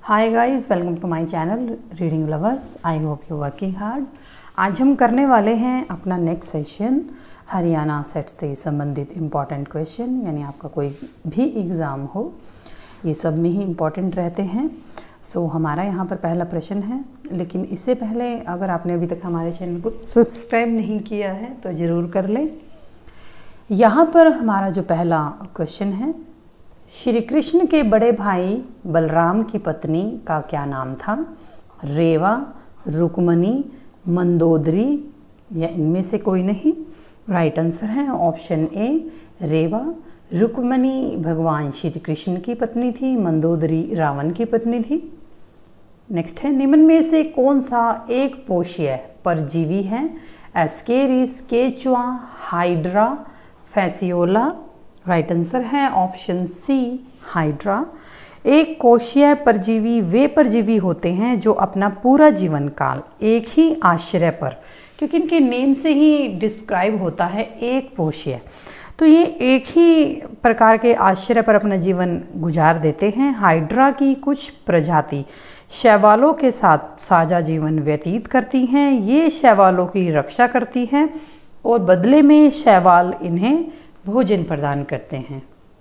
Hi guys, welcome to my channel reading lovers. I hope you working hard. आज हम करने वाले हैं अपना नेक्स्ट सेशन हरियाणा सेट से संबंधित इम्पॉर्टेंट क्वेश्चन, यानी आपका कोई भी एग्ज़ाम हो ये सब में ही इम्पॉर्टेंट रहते हैं। सो हमारा यहाँ पर पहला प्रश्न है, लेकिन इससे पहले अगर आपने अभी तक हमारे चैनल को सब्सक्राइब नहीं किया है तो ज़रूर कर लें। यहाँ पर हमारा जो पहला क्वेश्चन है, श्री कृष्ण के बड़े भाई बलराम की पत्नी का क्या नाम था? रेवा, रुक्मणी, मंदोदरी या इनमें से कोई नहीं। राइट आंसर है ऑप्शन ए रेवा। रुक्मणी भगवान श्री कृष्ण की पत्नी थी, मंदोदरी रावण की पत्नी थी। नेक्स्ट है, निम्न में से कौन सा एक पोषीय परजीवी है? एस्केरिस, केचुआ, हाइड्रा, फैसियोला। राइट आंसर है ऑप्शन सी हाइड्रा। एक कोशीय परजीवी वे परजीवी होते हैं जो अपना पूरा जीवन काल एक ही आश्रय पर, क्योंकि इनके नेम से ही डिस्क्राइब होता है एक पोषीय, तो ये एक ही प्रकार के आश्रय पर अपना जीवन गुजार देते हैं। हाइड्रा की कुछ प्रजाति शैवालों के साथ साझा जीवन व्यतीत करती हैं। ये शैवालों की रक्षा करती हैं और बदले में शैवाल इन्हें भोजन प्रदान करते हैं।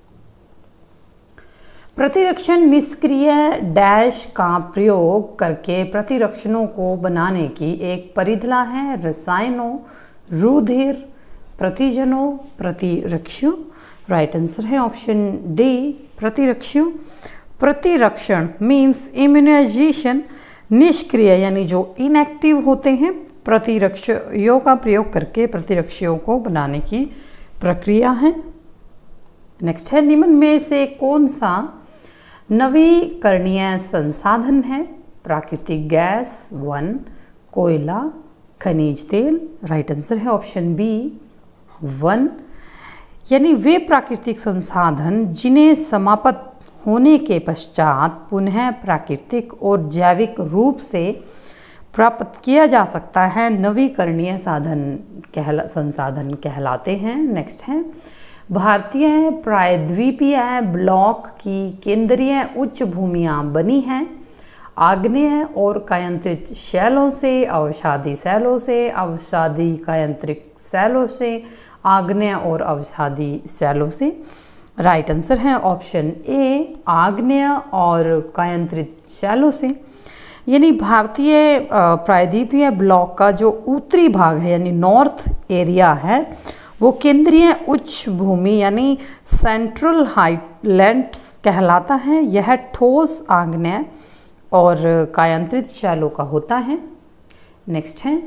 प्रतिरक्षण निष्क्रिय डैश का प्रयोग करके प्रतिरक्षणों को बनाने की एक परिधला है। रसायनों, रुधिर, प्रतिजनों, प्रतिरक्षु। राइट आंसर है ऑप्शन डी प्रतिरक्षु। प्रतिरक्षण मीन्स इम्यूनाइजेशन। निष्क्रिय यानी जो इनएक्टिव होते हैं, प्रतिरक्षियों का प्रयोग करके प्रतिरक्षियों को बनाने की प्रक्रिया है। नेक्स्ट है, निम्न में से कौन सा नवीकरणीय संसाधन है? प्राकृतिक गैस 1, कोयला, खनिज तेल। राइट आंसर है ऑप्शन बी 1, यानी वे प्राकृतिक संसाधन जिन्हें समाप्त होने के पश्चात पुनः प्राकृतिक और जैविक रूप से प्राप्त किया जा सकता है, नवीकरणीय संसाधन कहलाते हैं। नेक्स्ट है, भारतीय प्रायद्वीपीय ब्लॉक की केंद्रीय उच्च भूमियाँ बनी हैं आग्नेय और कायांतरित शैलों से, अवसादी शैलों से, अवसादी कायांतरिक शैलों से, आग्नेय और अवसादी शैलों से। राइट आंसर है ऑप्शन ए आग्नेय और कायांतरित शैलों से, यानी भारतीय प्रायद्वीपीय ब्लॉक का जो उत्तरी भाग है यानी नॉर्थ एरिया है वो केंद्रीय उच्च भूमि यानी सेंट्रल हाइलैंड्स कहलाता है। यह ठोस आग्नेय और कायांतरित शैलों का होता है। नेक्स्ट है,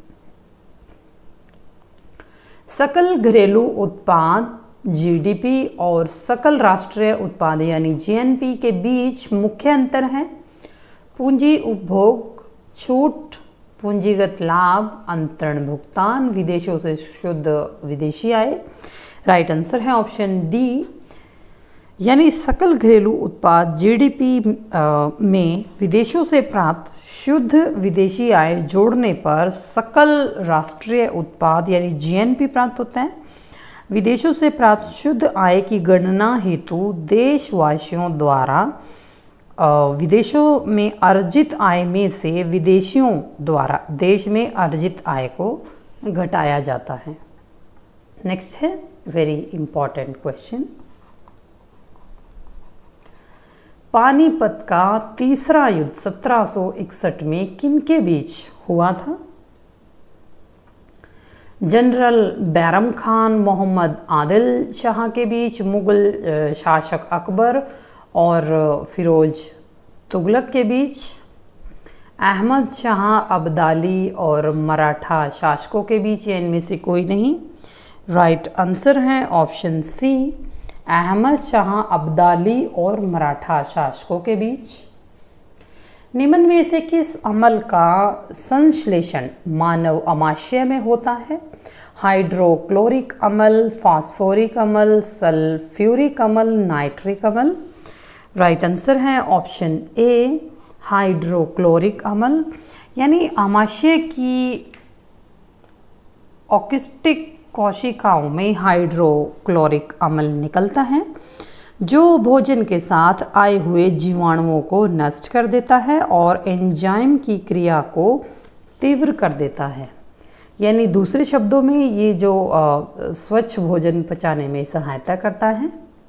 सकल घरेलू उत्पाद जीडीपी और सकल राष्ट्रीय उत्पाद यानी जीएनपी के बीच मुख्य अंतर है। पूंजी उपभोग, छूट, पूंजीगत लाभ, अंतरण भुगतान, विदेशों से शुद्ध विदेशी आय। राइट आंसर है ऑप्शन डी, यानी सकल घरेलू उत्पाद जीडीपी में विदेशों से प्राप्त शुद्ध विदेशी आय जोड़ने पर सकल राष्ट्रीय उत्पाद यानी जीएनपी प्राप्त होता है। विदेशों से प्राप्त शुद्ध आय की गणना हेतु देशवासियों द्वारा विदेशों में अर्जित आय में से विदेशियों द्वारा देश में अर्जित आय को घटाया जाता है। नेक्स्ट है वेरी इंपॉर्टेंट क्वेश्चन, पानीपत का तीसरा युद्ध 1761 में किनके बीच हुआ था? जनरल बैरम खान, मोहम्मद आदिल शाह के बीच, मुगल शासक अकबर और फिरोज तुगलक के बीच, अहमद शाह अब्दाली और मराठा शासकों के बीच या इनमें से कोई नहीं। राइट आंसर है ऑप्शन सी अहमद शाह अब्दाली और मराठा शासकों के बीच। निम्न में से किस अम्ल का संश्लेषण मानव अमाशय में होता है? हाइड्रोक्लोरिक अम्ल, फास्फोरिक अम्ल, सल्फ्यूरिक अम्ल, नाइट्रिक अम्ल। राइट आंसर है ऑप्शन ए हाइड्रोक्लोरिक अम्ल, यानी आमाशय की ऑक्सिस्टिक कोशिकाओं में हाइड्रोक्लोरिक अम्ल निकलता है। जो भोजन के साथ आए हुए जीवाणुओं को नष्ट कर देता है और एंजाइम की क्रिया को तीव्र कर देता है। यानी दूसरे शब्दों में ये जो स्वच्छ भोजन पचाने में सहायता करता है।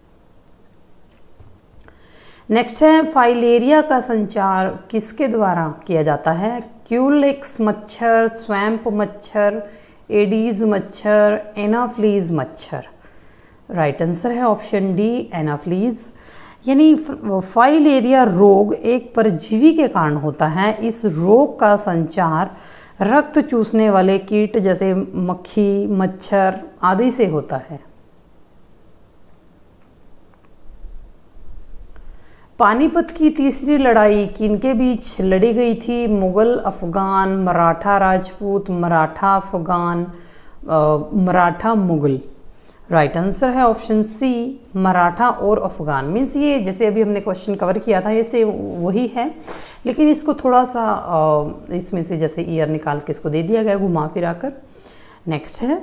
नेक्स्ट है, फाइलेरिया का संचार किसके द्वारा किया जाता है? क्यूलेक्स मच्छर, स्वैम्प मच्छर, एडीज मच्छर, एनाफ्लीज मच्छर। राइट आंसर है ऑप्शन डी, एनाफ्लीज। यानी फाइलेरिया रोग एक परजीवी के कारण होता है। इस रोग का संचार रक्त चूसने वाले कीट जैसे मक्खी, मच्छर आदि से होता है। पानीपत की तीसरी लड़ाई किनके बीच लड़ी गई थी? मुगल, अफगान, मराठा राजपूत, मराठा अफगान, मराठा मुगल। राइट आंसर है ऑप्शन सी, मराठा और अफगान। मीन्स ये जैसे अभी हमने क्वेश्चन कवर किया था, ये से वही है, लेकिन इसको थोड़ा सा इसमें से जैसे ईयर निकाल के इसको दे दिया गया घुमा फिरा कर। नेक्स्ट है,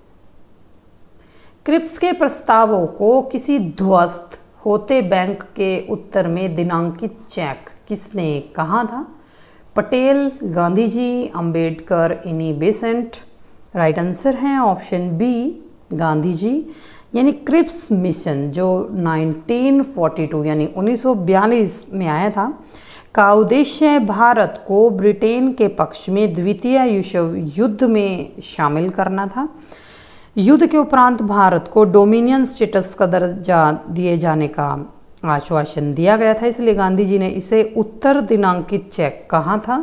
क्रिप्स के प्रस्तावों को किसी ध्वस्त होते बैंक के उत्तर में दिनांकित चेक किसने कहा था? Patel, Gandhi ji, Ambedkar, Annie Besant. Right answer है ऑप्शन बी, गांधी जी। यानी क्रिप्स मिशन जो 1942 यानी 1942 में आया था, का उद्देश्य भारत को ब्रिटेन के पक्ष में द्वितीय विश्व युद्ध में शामिल करना था। युद्ध के उपरांत भारत को डोमिनियन स्टेटस का दर्जा दिए जाने का आश्वासन दिया गया था, इसलिए गांधी जी ने इसे उत्तर दिनांकित चेक कहा था।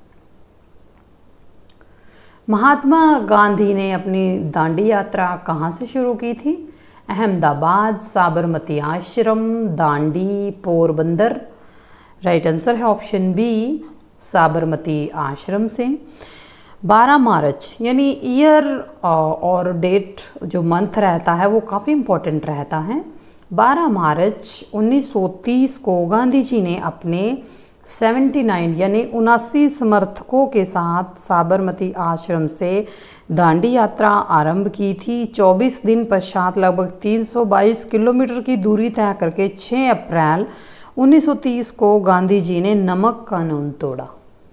महात्मा गांधी ने अपनी दांडी यात्रा कहाँ से शुरू की थी? अहमदाबाद, साबरमती आश्रम, दांडी, पोरबंदर। राइट आंसर है ऑप्शन बी, साबरमती आश्रम से। 12 मार्च यानी ईयर और डेट जो मंथ रहता है वो काफ़ी इम्पोर्टेंट रहता है। 12 मार्च 1930 को गांधी जी ने अपने 79 यानी 79 समर्थकों के साथ साबरमती आश्रम से दांडी यात्रा आरंभ की थी। 24 दिन पश्चात लगभग 322 किलोमीटर की दूरी तय करके 6 अप्रैल 1930 को गांधी जी ने नमक कानून तोड़ा।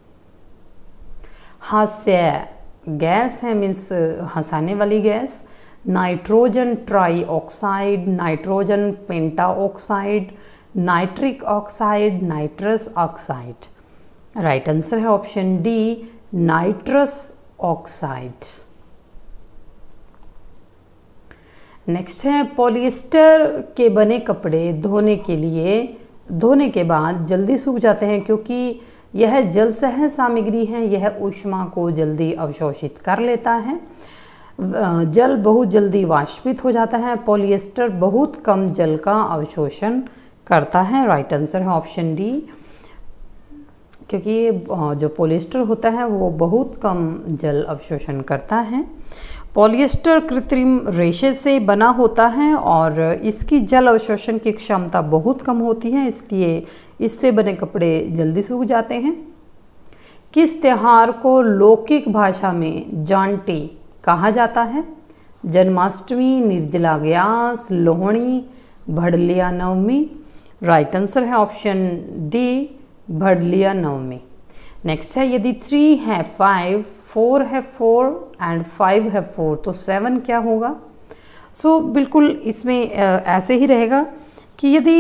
हास्य गैस है, मीन्स हंसाने वाली गैस। Nitrogen trioxide, nitrogen pentoxide, nitric oxide, nitrous oxide. Right answer है option D, nitrous oxide. Next है, पॉलिएस्टर के बने कपड़े धोने के बाद जल्दी सूख जाते हैं क्योंकि यह जल सह सामग्री है, यह ऊष्मा को जल्दी अवशोषित कर लेता है। जल बहुत जल्दी वाष्पित हो जाता है। पॉलिएस्टर बहुत कम जल का अवशोषण करता है। राइट आंसर है ऑप्शन डी, क्योंकि जो पॉलिएस्टर होता है वो बहुत कम जल अवशोषण करता है। पॉलिएस्टर कृत्रिम रेशे से बना होता है और इसकी जल अवशोषण की क्षमता बहुत कम होती है, इसलिए इससे बने कपड़े जल्दी सूख जाते हैं। किस त्योहार को लौकिक भाषा में जानटी कहा जाता है? जन्माष्टमी, निर्जला ग्यास, लोहड़ी, भड़लिया नवमी। राइट आंसर है option D, Bhadliya Navami. Next है, यदि 3 है 5, 4 है 4 एंड 5 है 4 तो 7 क्या होगा? सो बिल्कुल इसमें ऐसे ही रहेगा कि यदि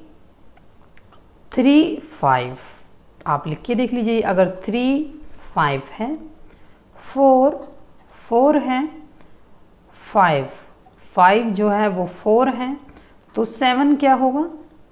3 5 आप लिख के देख लीजिए। अगर 3 5 है, 4 4 है, 5 5 जो है वो 4 है, तो 7 क्या होगा?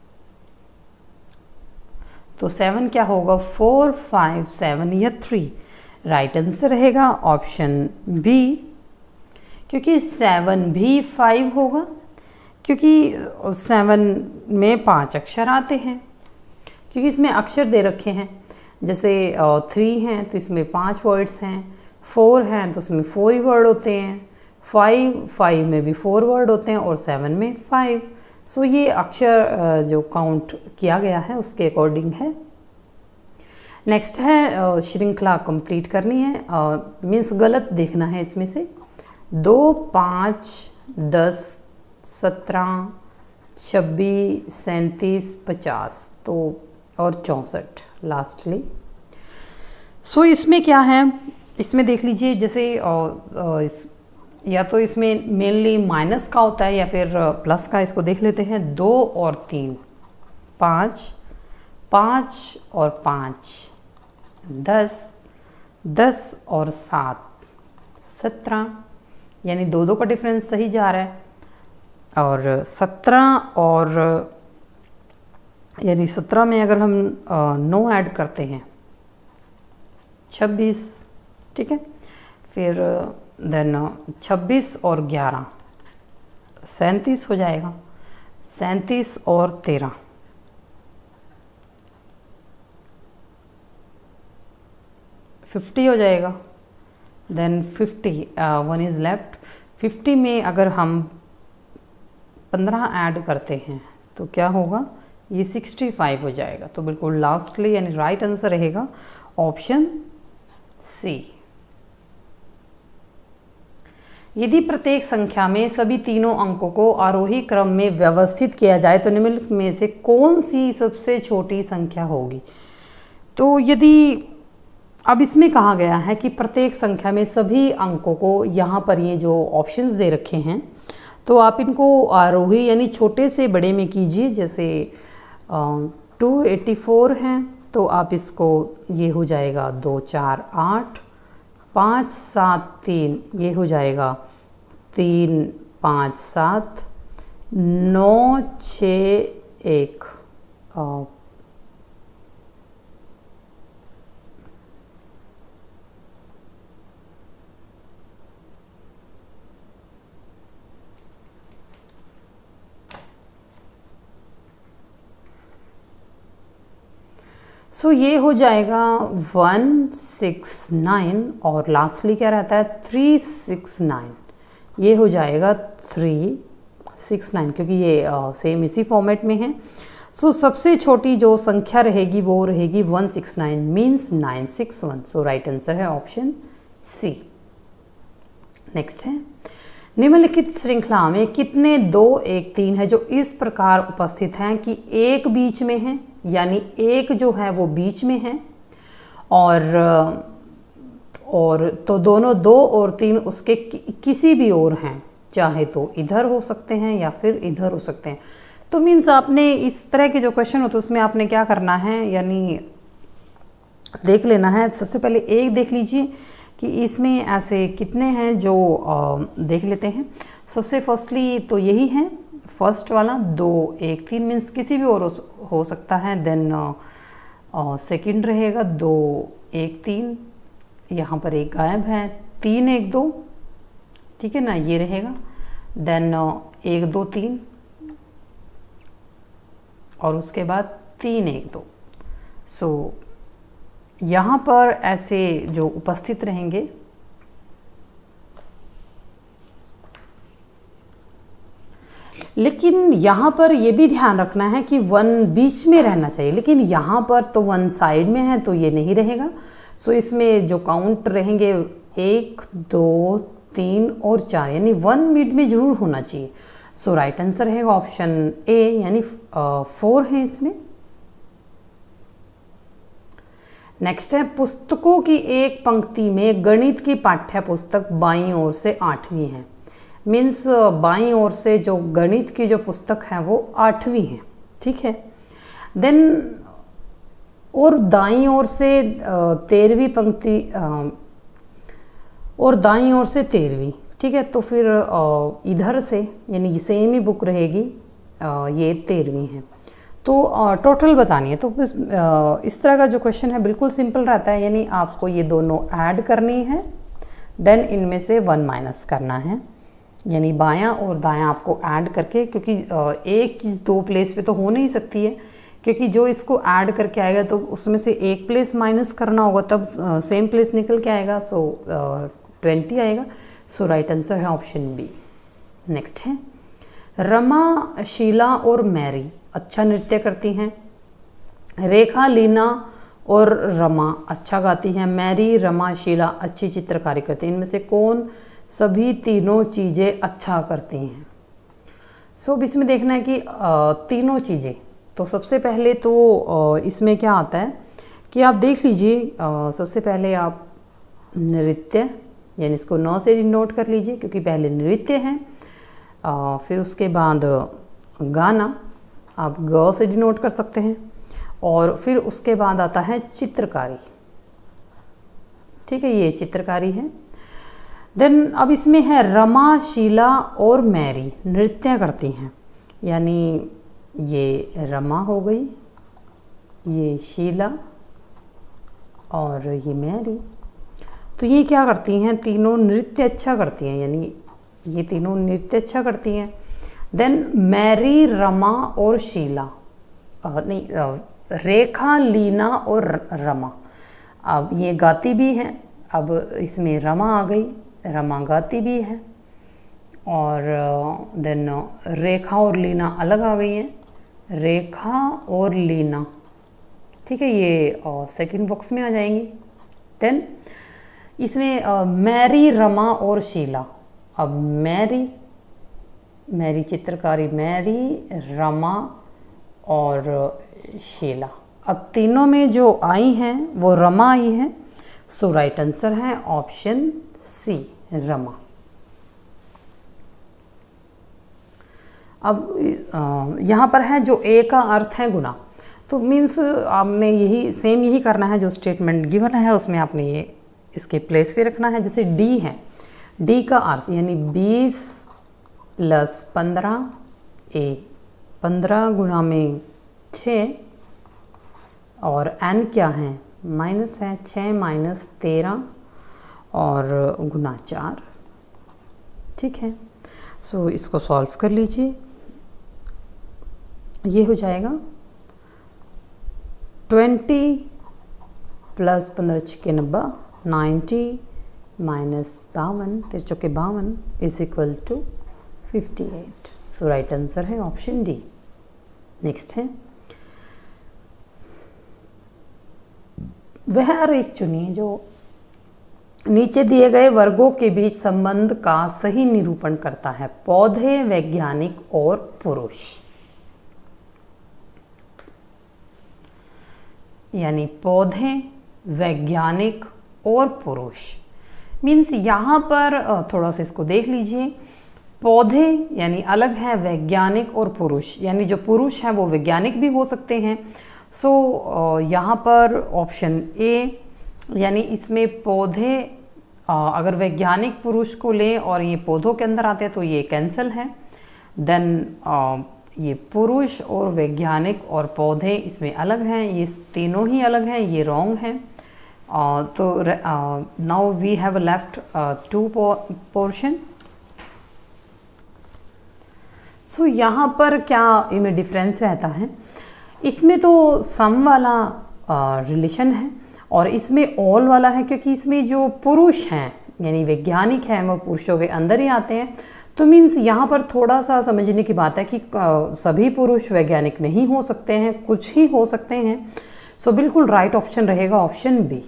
तो 7 क्या होगा? 4 5 7 या 3। राइट आंसर रहेगा ऑप्शन बी, क्योंकि 7 भी 5 होगा, क्योंकि 7 में 5 अक्षर आते हैं, क्योंकि इसमें अक्षर दे रखे हैं। जैसे 3 हैं तो इसमें 5 वर्ड्स हैं, 4 हैं तो उसमें 4 ही वर्ड होते हैं, 5 में भी 4 वर्ड होते हैं और 7 में 5। सो ये अक्षर जो काउंट किया गया है उसके अकॉर्डिंग है। नेक्स्ट है, श्रृंखला कंप्लीट करनी है, मीन्स गलत देखना है इसमें से। 2 5 10 17 26, 37, 50 तो और 64 लास्टली। सो इसमें क्या है, इसमें देख लीजिए जैसे या तो इसमें मेनली माइनस का होता है या फिर प्लस का। इसको देख लेते हैं, 2 और 3 5, 5 और 5 10, 10 और 7 17, यानी 2 का डिफरेंस सही जा रहा है। और 17 और यानी 17 में अगर हम 9 ऐड करते हैं 26, ठीक है। फिर देन 26 और 11 37 हो जाएगा, 37 और 13 50 हो जाएगा। Then 50 1 is left. 50 में अगर हम 15 ऐड करते हैं तो क्या होगा, ये 65 हो जाएगा। तो बिल्कुल लास्टली यानी राइट आंसर रहेगा ऑप्शन सी। यदि प्रत्येक संख्या में सभी तीनों अंकों को आरोही क्रम में व्यवस्थित किया जाए तो निम्नलिखित में से कौन सी सबसे छोटी संख्या होगी। तो यदि अब इसमें कहा गया है कि प्रत्येक संख्या में सभी अंकों को, यहाँ पर ये जो ऑप्शंस दे रखे हैं तो आप इनको आरोही यानी छोटे से बड़े में कीजिए। जैसे 284 हैं तो आप इसको, ये हो जाएगा 2 4 8, 5 7 3, ये हो जाएगा 3 5 7, 9 6 1। सो ये हो जाएगा 169 और लास्टली क्या रहता है 369, ये हो जाएगा 369 क्योंकि ये सेम इसी फॉर्मेट में है। सो सबसे छोटी जो संख्या रहेगी वो रहेगी 169 मीन्स 961। सो राइट आंसर है ऑप्शन सी। नेक्स्ट है, निम्नलिखित श्रृंखला में कितने 2 1 3 है जो इस प्रकार उपस्थित हैं कि एक बीच में है, यानी एक जो है वो बीच में है और तो दोनों 2 और 3 उसके किसी भी ओर हैं, चाहे तो इधर हो सकते हैं या फिर इधर हो सकते हैं। तो मीन्स आपने इस तरह के जो क्वेश्चन होते हैं उसमें आपने क्या करना है, यानी देख लेना है। सबसे पहले एक देख लीजिए कि इसमें ऐसे कितने हैं जो देख लेते हैं। सबसे फर्स्टली तो यही है, फर्स्ट वाला 2 1 3 मीन्स किसी भी और हो सकता है। देन सेकंड रहेगा 2 1 3, यहाँ पर एक गायब है, 3 1 2, ठीक है ना, ये रहेगा। देन 1 2 3 और उसके बाद 3 1 2। सो यहाँ पर ऐसे जो उपस्थित रहेंगे लेकिन यहाँ पर ये भी ध्यान रखना है कि 1 बीच में रहना चाहिए, लेकिन यहाँ पर तो 1 साइड में है तो ये नहीं रहेगा। सो इसमें जो काउंट रहेंगे 1 2 3 और 4, यानी 1 मिड में जरूर होना चाहिए। सो राइट आंसर है ऑप्शन ए, यानी 4 है इसमें। नेक्स्ट है, पुस्तकों की एक पंक्ति में गणित की पाठ्य पुस्तक बाईं ओर से 8वीं है। मीन्स बाईं ओर से जो गणित की जो पुस्तक है वो 8वीं है, ठीक है। देन और दाईं ओर से 13वीं पंक्ति और दाईं ओर से 13वीं, ठीक है। तो फिर इधर से यानी सेम ही बुक रहेगी, ये 13वीं है। तो टोटल बतानी है। तो इस तरह का जो क्वेश्चन है बिल्कुल सिंपल रहता है, यानी आपको ये दोनों ऐड करनी है, देन इनमें से 1 माइनस करना है, यानी बायां और दायां आपको ऐड करके, क्योंकि एक चीज़ 2 प्लेस पे तो हो नहीं सकती है, क्योंकि जो इसको ऐड करके आएगा तो उसमें से एक प्लेस माइनस करना होगा तब सेम प्लेस निकल के आएगा। सो 20 आएगा। सो राइट आंसर है ऑप्शन बी। नेक्स्ट है, रमा शीला और मैरी अच्छा नृत्य करती हैं। रेखा लीना और रमा अच्छा गाती हैं। मैरी रमा शीला अच्छी चित्रकारी करती हैं। इनमें से कौन सभी तीनों चीज़ें अच्छा करती हैं। सो अब इसमें देखना है कि तीनों चीज़ें, तो सबसे पहले तो इसमें क्या आता है कि आप देख लीजिए, सबसे पहले आप नृत्य, यानी इसको 9 से डिनोट कर लीजिए क्योंकि पहले नृत्य है। फिर उसके बाद गाना आप ग से डिनोट कर सकते हैं, और फिर उसके बाद आता है चित्रकारी। ठीक है, ये चित्रकारी है। देन अब इसमें है रमा, शीला और मैरी नृत्य करती हैं, यानी ये रमा हो गई, ये शीला और ये मैरी। तो ये क्या करती हैं, तीनों नृत्य अच्छा करती हैं, यानी ये तीनों नृत्य अच्छा करती हैं। देन मैरी, रमा और शीला, रेखा, लीना और रमा, अब ये गाती भी हैं। अब इसमें रमा आ गई, रमा गाती भी है, और देन रेखा और लीना अलग आ गई हैं, रेखा और लीना। ठीक है, ये सेकंड बॉक्स में आ जाएंगी। देन इसमें मैरी, रमा और शीला, अब मैरी, मैरी चित्रकारी, मैरी, रमा और शीला, अब तीनों में जो आई हैं वो रमा आई है। सो राइट आंसर है ऑप्शन सी, रमा। अब यहाँ पर है जो ए का अर्थ है गुना, तो मीन्स आपने यही करना है, जो स्टेटमेंट गिवन है उसमें आपने ये इसके प्लेस पे रखना है। जैसे डी है, डी का अर्थ यानी 20 + 15 ए, 15 गुना में 6, और एन क्या है, माइनस है, 6 - 13 और गुना 4। ठीक है, सो इसको सॉल्व कर लीजिए। ये हो जाएगा 20 + 15 × 6 = 90 90 - 52 3 × 52 = 58। सो राइट आंसर है ऑप्शन डी। नेक्स्ट है, वह एक चुनिए जो नीचे दिए गए वर्गों के बीच संबंध का सही निरूपण करता है। पौधे, वैज्ञानिक और पुरुष, यानी पौधे, वैज्ञानिक और पुरुष। मीन्स यहाँ पर थोड़ा सा इसको देख लीजिए, पौधे यानी अलग है, वैज्ञानिक और पुरुष, यानी जो पुरुष हैं वो वैज्ञानिक भी हो सकते हैं। सो यहाँ पर ऑप्शन ए, यानी इसमें पौधे, अगर वैज्ञानिक पुरुष को लें और ये पौधों के अंदर आते हैं तो ये कैंसिल है। देन ये पुरुष और वैज्ञानिक और पौधे इसमें अलग हैं, ये तीनों ही अलग हैं, ये रॉन्ग है। तो now we have left 2 portion. So यहाँ पर क्या इनमें डिफरेंस रहता है, इसमें तो सम वाला रिलेशन है और इसमें ऑल वाला है, क्योंकि इसमें जो पुरुष हैं यानी वैज्ञानिक हैं वो पुरुषों के अंदर ही आते हैं। तो मीन्स यहाँ पर थोड़ा सा समझने की बात है कि सभी पुरुष वैज्ञानिक नहीं हो सकते हैं, कुछ ही हो सकते हैं। सो बिल्कुल राइट ऑप्शन रहेगा ऑप्शन बी।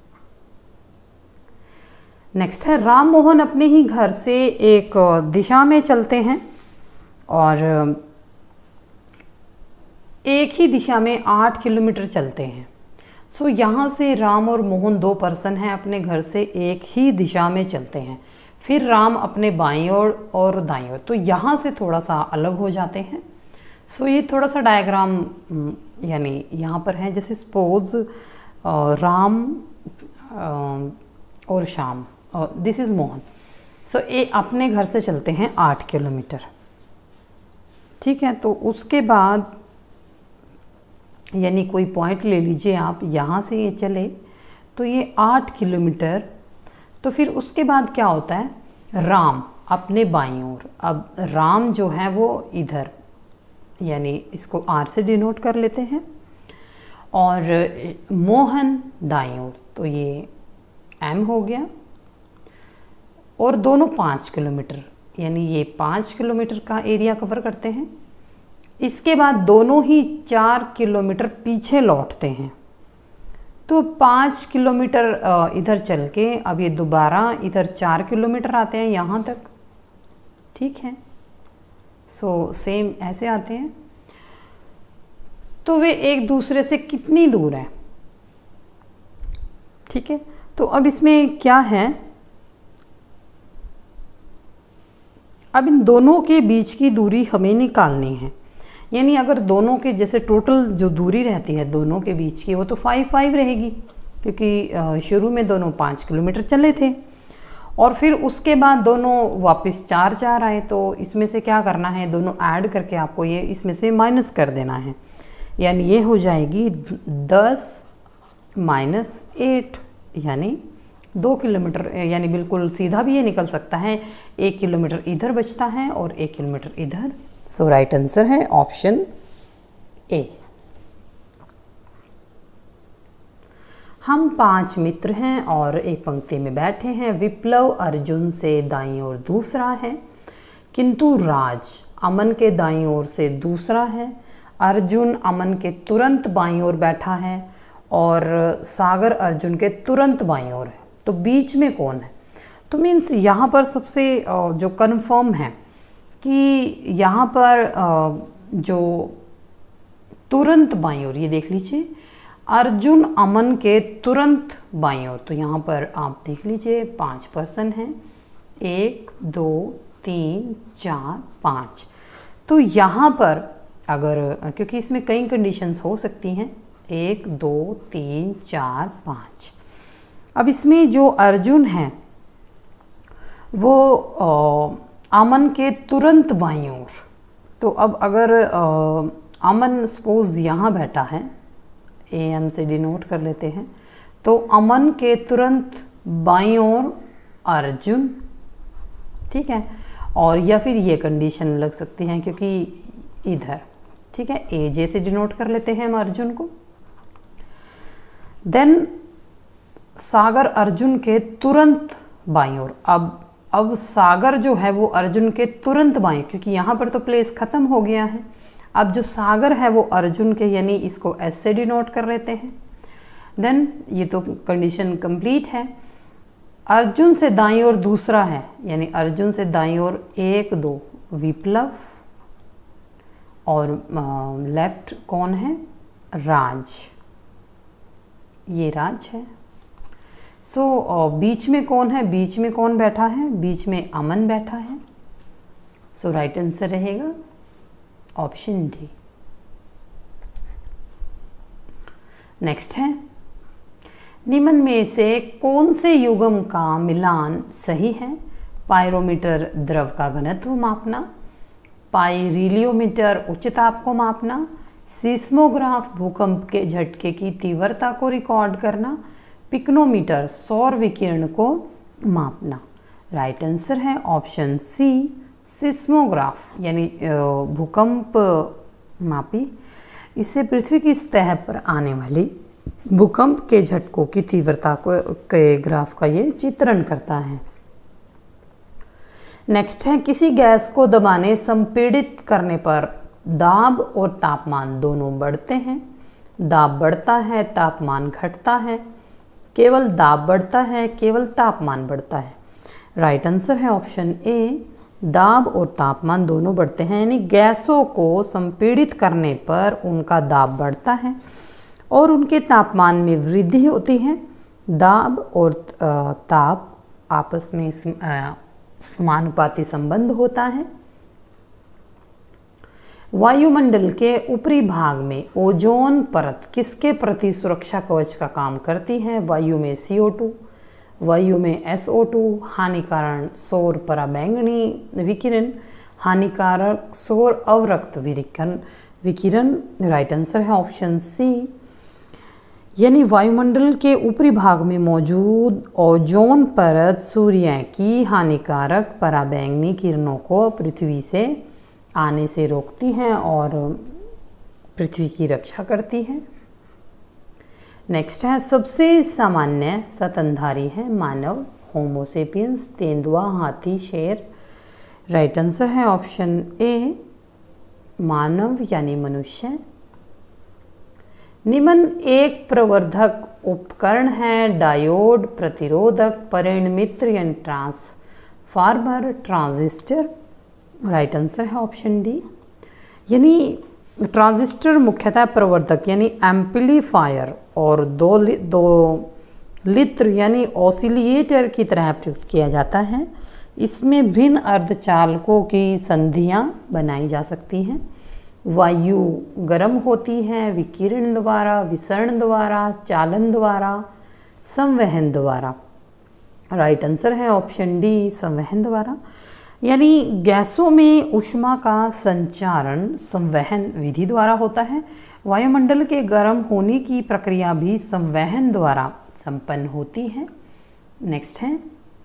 नेक्स्ट है, राम मोहन अपने ही घर से एक दिशा में चलते हैं और एक ही दिशा में 8 किलोमीटर चलते हैं। सो यहाँ से राम और मोहन 2 पर्सन हैं, अपने घर से एक ही दिशा में चलते हैं। फिर राम अपने बाईं ओर और दाईं ओर, तो यहाँ से थोड़ा सा अलग हो जाते हैं। सो ये थोड़ा सा डायग्राम यानी यहाँ पर है, जैसे सपोज राम और Shyam, this is Mohan. So ये अपने घर से चलते हैं 8 किलोमीटर। ठीक है, तो उसके बाद यानी कोई पॉइंट ले लीजिए आप, यहाँ से ये चले तो ये 8 किलोमीटर। तो फिर उसके बाद क्या होता है, राम अपने बाईं ओर, अब राम जो है वो इधर, यानी इसको आर से डिनोट कर लेते हैं, और मोहन दाईं ओर, तो ये एम हो गया। और दोनों 5 किलोमीटर, यानी ये 5 किलोमीटर का एरिया कवर करते हैं। इसके बाद दोनों ही 4 किलोमीटर पीछे लौटते हैं, तो 5 किलोमीटर इधर चल के अब ये दोबारा इधर 4 किलोमीटर आते हैं यहाँ तक। ठीक है, सो सेम ऐसे आते हैं। तो वे एक दूसरे से कितनी दूर हैं, ठीक है। तो अब इसमें क्या है, अब इन दोनों के बीच की दूरी हमें निकालनी है। यानी अगर दोनों के जैसे टोटल जो दूरी रहती है दोनों के बीच की वो तो 5 रहेगी, क्योंकि शुरू में दोनों 5 किलोमीटर चले थे और फिर उसके बाद दोनों वापस 4 आए। तो इसमें से क्या करना है, दोनों ऐड करके आपको ये इसमें से माइनस कर देना है। यानी ये हो जाएगी 10 - 8 यानी 2 किलोमीटर, यानी बिल्कुल सीधा भी ये निकल सकता है। 1 किलोमीटर इधर बचता है और 1 किलोमीटर इधर। सो राइट आंसर है ऑप्शन ए। हम 5 मित्र हैं और एक पंक्ति में बैठे हैं। विप्लव अर्जुन से दाईं ओर दूसरा है, किंतु राज अमन के दाईं ओर से दूसरा है। अर्जुन अमन के तुरंत बाईं ओर बैठा है और सागर अर्जुन के तुरंत बाईं ओर है। तो बीच में कौन है? तो मीन्स यहाँ पर सबसे जो कन्फर्म है कि यहाँ पर जो तुरंत बाईं ओर, ये देख लीजिए अर्जुन अमन के तुरंत बाईं ओर। तो यहाँ पर आप देख लीजिए 5 पर्सन हैं, 1 2 3 4 5। तो यहाँ पर अगर, क्योंकि इसमें कई कंडीशंस हो सकती हैं, 1 2 3 4 5। अब इसमें जो अर्जुन है वो अमन के तुरंत बाईं ओर। तो अब अगर अमन सपोज यहाँ बैठा है, AM से डिनोट कर लेते हैं, तो अमन के तुरंत बाईं ओर अर्जुन, ठीक है। और या फिर ये कंडीशन लग सकती है क्योंकि इधर, ठीक है, AJ से डिनोट कर लेते हैं हम अर्जुन को। देन सागर अर्जुन के तुरंत बाईं ओर। अब सागर जो है वो अर्जुन के तुरंत बाईं, क्योंकि यहाँ पर तो प्लेस खत्म हो गया है। अब जो सागर है वो अर्जुन के, यानी इसको S से डिनोट कर लेते हैं। देन ये तो कंडीशन कंप्लीट है। अर्जुन से दाईं ओर दूसरा है, यानी अर्जुन से दाईं ओर 1 2 विप्लव और लेफ्ट कौन है, राज, ये राज है। सो बीच में कौन है, बीच में कौन बैठा है, बीच में अमन बैठा है। सो राइट आंसर रहेगा ऑप्शन डी। नेक्स्ट है, निम्न में से कौन से युग्म का मिलान सही है? पायरोमीटर द्रव का घनत्व मापना, पाइरिलियोमीटर उच्च ताप को मापना, सीस्मोग्राफ भूकंप के झटके की तीव्रता को रिकॉर्ड करना, पिक्नोमीटर सौर विकिरण को मापना। राइट आंसर है ऑप्शन सी, सीस्मोग्राफ, यानी भूकंप मापी। इससे पृथ्वी की सतह पर आने वाली भूकंप के झटकों की तीव्रता को के ग्राफ का ये चित्रण करता है। नेक्स्ट है, किसी गैस को दबाने संपीड़ित करने पर दाब और तापमान दोनों बढ़ते हैं। दाब बढ़ता है, तापमान घटता है, केवल दाब बढ़ता है, केवल तापमान बढ़ता है। राइट आंसर है ऑप्शन ए, दाब और तापमान दोनों बढ़ते हैं। यानी गैसों को संपीड़ित करने पर उनका दाब बढ़ता है और उनके तापमान में वृद्धि होती है। दाब और ताप आपस में समानुपाती संबंध होता है। वायुमंडल के ऊपरी भाग में ओजोन परत किसके प्रति सुरक्षा कवच का काम करती है? वायु में CO2, वायु में SO2, हानिकारक सौर पराबैंगनी विकिरण, हानिकारक सौर अवरक्त विकिरण। राइट आंसर है ऑप्शन सी, यानी वायुमंडल के ऊपरी भाग में मौजूद ओजोन परत सूर्य की हानिकारक पराबैंगनी किरणों को पृथ्वी से आने से रोकती है और पृथ्वी की रक्षा करती है। नेक्स्ट है, सबसे सामान्य स्तनधारी है मानव, होमोसेपियंस, तेंदुआ, हाथी, शेर। राइट आंसर है ऑप्शन ए, मानव यानी मनुष्य। निम्न एक प्रवर्धक उपकरण है, डायोड, प्रतिरोधक, परिणमित्र यानी ट्रांसफार्मर, ट्रांजिस्टर। राइट आंसर है ऑप्शन डी। यानी ट्रांजिस्टर मुख्यतः प्रवर्धक यानी एम्पलीफायर और दो लित्र यानी ऑसिलेटर की तरह प्रयुक्त किया जाता है। इसमें भिन्न अर्धचालकों की संधियां बनाई जा सकती हैं। वायु गर्म होती है विकिरण द्वारा, विसरण द्वारा, चालन द्वारा, संवहन द्वारा। राइट आंसर है ऑप्शन डी, संवहन द्वारा। यानी गैसों में ऊष्मा का संचारण संवहन विधि द्वारा होता है। वायुमंडल के गर्म होने की प्रक्रिया भी संवहन द्वारा संपन्न होती है। नेक्स्ट है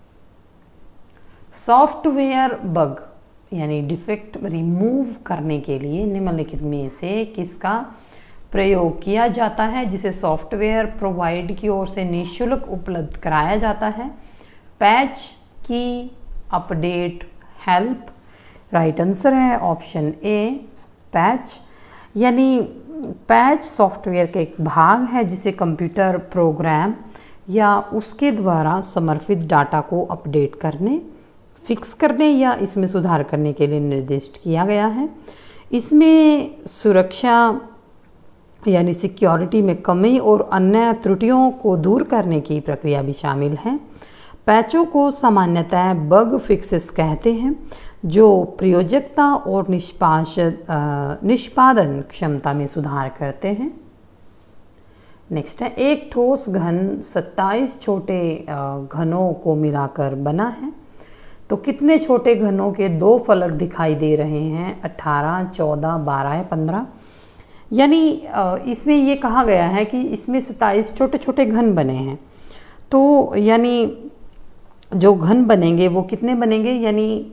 सॉफ्टवेयर बग यानी डिफेक्ट रिमूव करने के लिए निम्नलिखित में से किसका प्रयोग किया जाता है, जिसे सॉफ्टवेयर प्रोवाइड की ओर से निःशुल्क उपलब्ध कराया जाता है। Patch key, update, help. Right answer है ऑप्शन ए, पैच। यानी पैच सॉफ्टवेयर का एक भाग है जिसे कंप्यूटर प्रोग्राम या उसके द्वारा समर्पित डाटा को अपडेट करने, फिक्स करने या इसमें सुधार करने के लिए निर्दिष्ट किया गया है। इसमें सुरक्षा यानी सिक्योरिटी में कमी और अन्य त्रुटियों को दूर करने की प्रक्रिया भी शामिल है। पैचों को सामान्यतः बग फिक्सेस कहते हैं जो प्रयोज्यता और निष्पादन क्षमता में सुधार करते हैं। नेक्स्ट है एक ठोस घन 27 छोटे घनों को मिलाकर बना है। तो कितने छोटे घनों के दो फलक दिखाई दे रहे हैं? 18, 14, 12 या 15। यानी इसमें ये कहा गया है कि इसमें 27 छोटे छोटे घन बने हैं। तो यानी जो घन बनेंगे वो कितने बनेंगे? यानी